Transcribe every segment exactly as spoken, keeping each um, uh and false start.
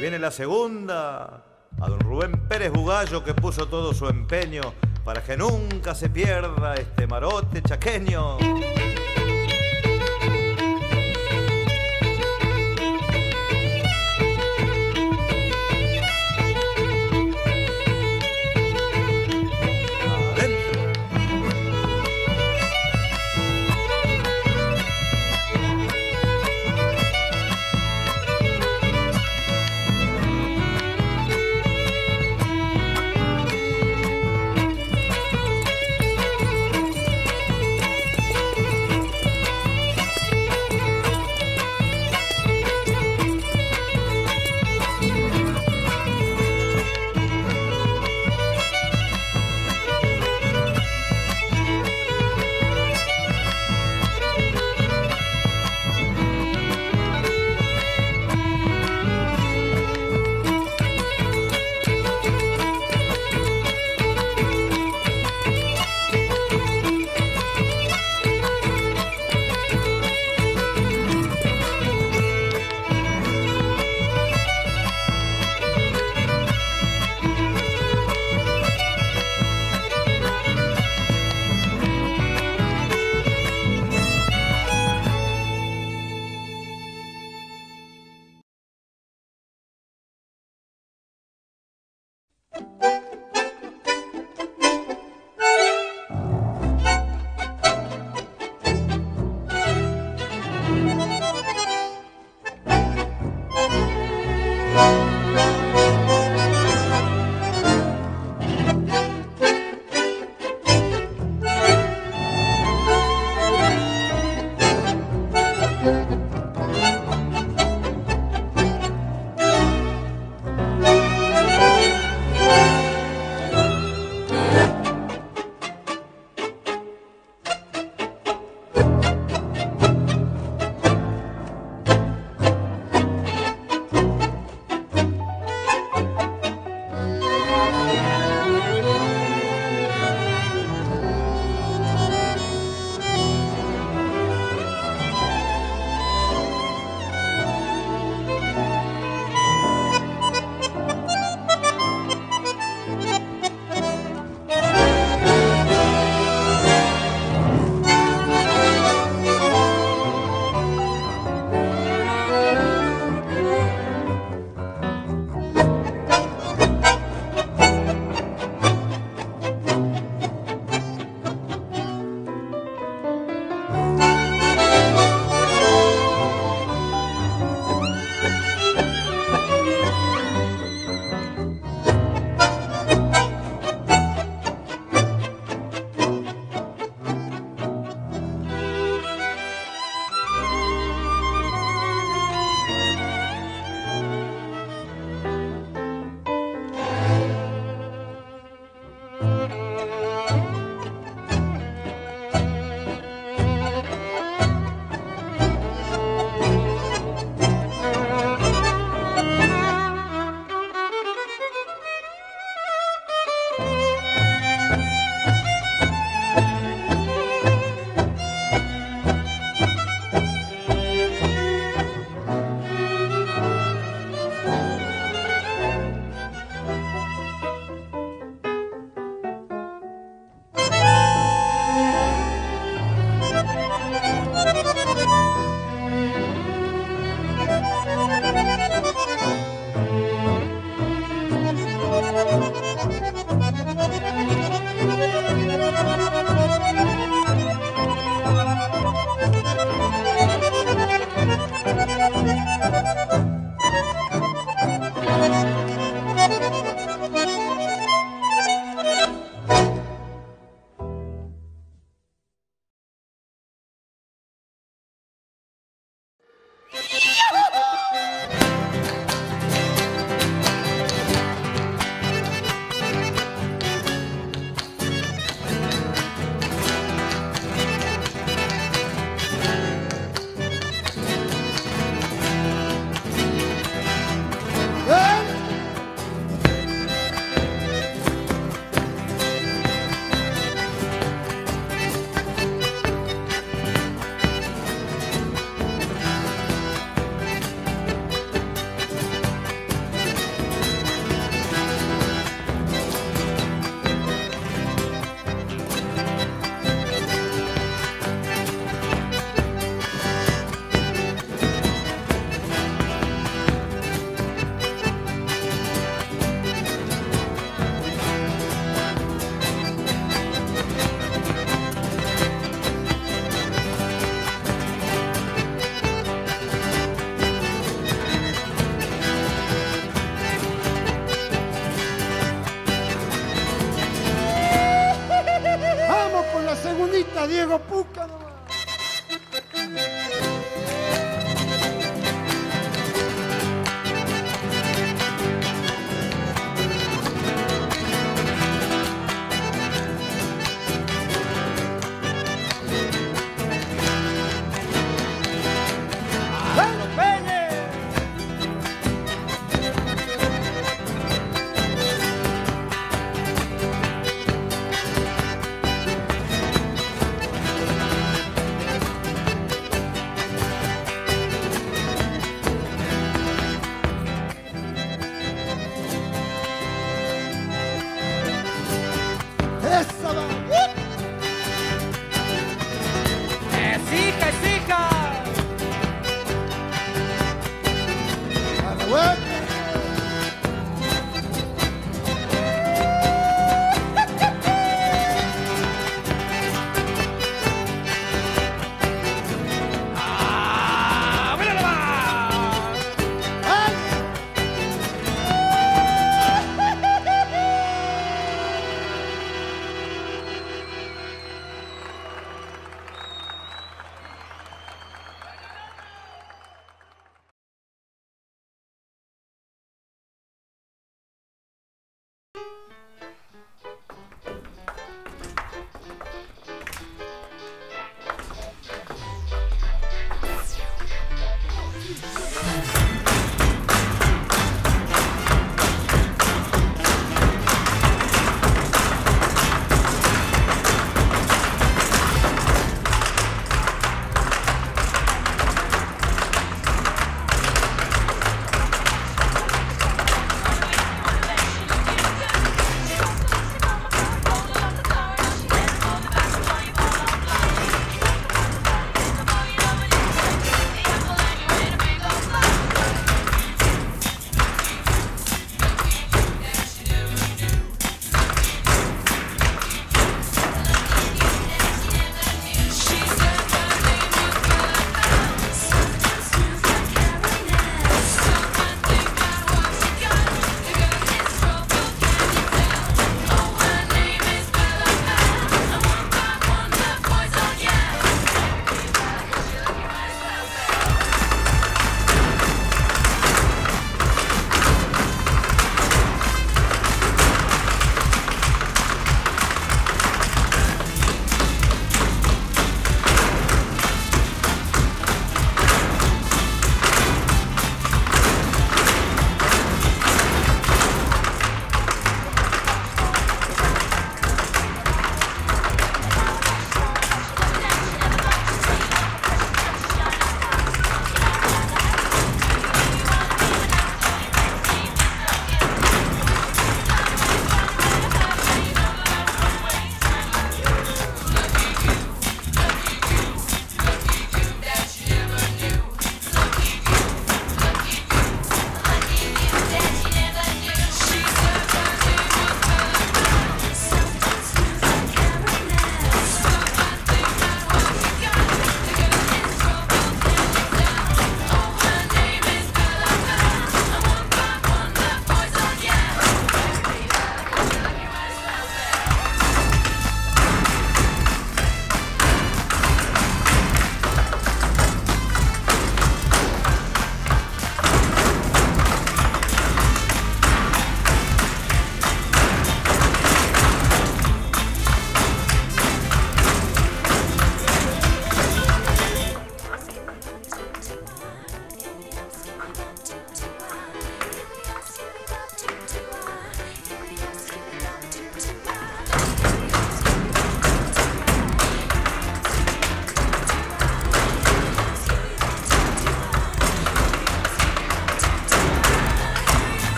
viene la segunda, a don Rubén Pérez Bugallo, que puso todo su empeño para que nunca se pierda este marote chaqueño.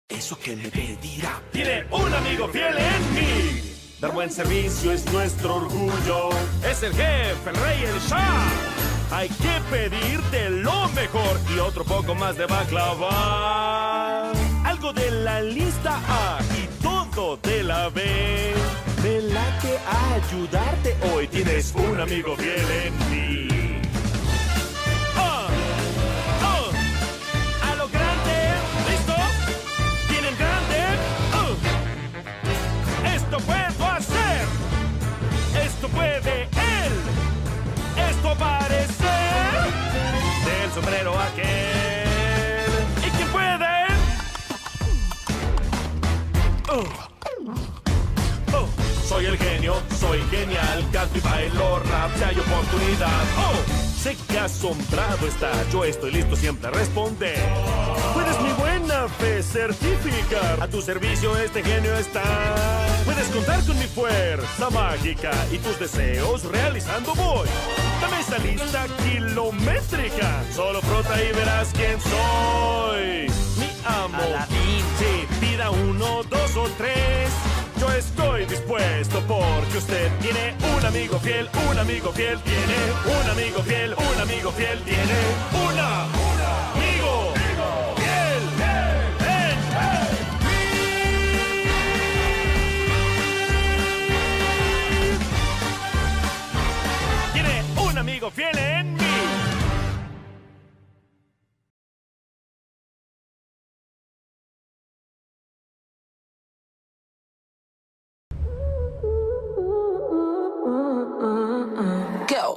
eso que me pedirá. Tiene un amigo fiel en mí. Dar buen servicio es nuestro orgullo. Es el jefe, el rey, el shah. Hay que pedirte lo mejor y otro poco más de baklava. Algo de la lista A y todo de la B. Me late ayudarte hoy. Tienes un amigo fiel en mí. Puedo hacer, esto puede él, esto parece del sombrero aquel. ¿Y quién puede? Oh. Oh. Soy el genio, soy genial, canto y bailo rap si hay oportunidad. Oh. Sé que asombrado está, yo estoy listo siempre a responder. Puedes mi buena fe certificar, a tu servicio este genio está. Puedes contar con mi fuerza mágica y tus deseos realizando voy. Dame esa lista kilométrica, solo frota y verás quién soy. Mi amo, Aladín. Sí, pida uno, dos o tres. Yo estoy dispuesto porque usted tiene un amigo fiel, un amigo fiel tiene, un amigo fiel, un amigo fiel tiene, una, una amigo fiel en mí. Tiene un amigo fiel en mí. Go.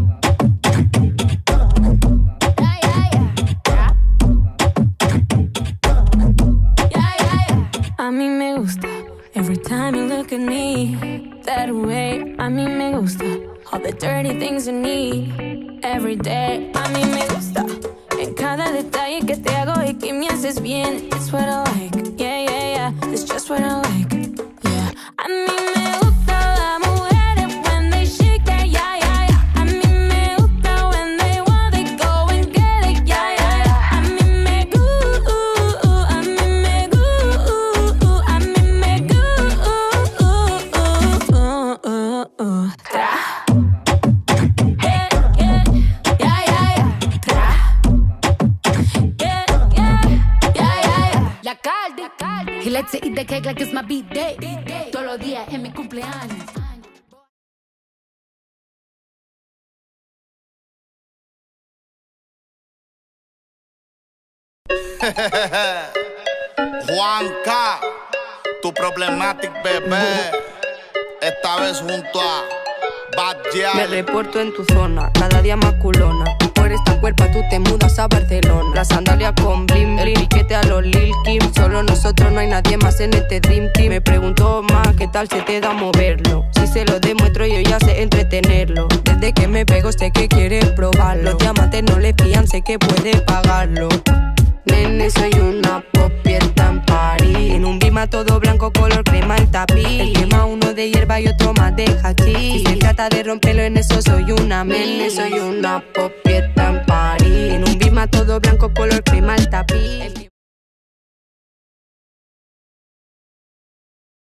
A mí me gusta every time you look at me that way. A mí me gusta all the dirty things you need every day. A mí me gusta en cada detalle que te hago y que me haces bien. It's what I like, yeah, yeah, yeah. It's just what I like, yeah. A mí me gusta. He likes to eat the cake like it's my B-day. Todos los días en mi cumpleaños. Juanca, tu problematic bebé, esta vez junto a Bad Gyal. Me reporto en tu zona, cada día más culona. Por esta cuerpa tú te mudas a Barcelona. La sandalia con blim, el piquete a los Lil Kim. Solo nosotros, no hay nadie más en este Dream Team. Me pregunto más, ¿qué tal se te da moverlo? Si se lo demuestro yo ya sé entretenerlo. Desde que me pego sé que quiere probarlo. Los diamantes no le fían, sé que puede pagarlo. Nene, soy una popieta en París. En un bima todo blanco, color crema el tapiz. El quema uno de hierba y otro más de hachís. Si se trata de romperlo en eso soy una Nene, soy una popieta en París. En un bima todo blanco, color crema el tapiz.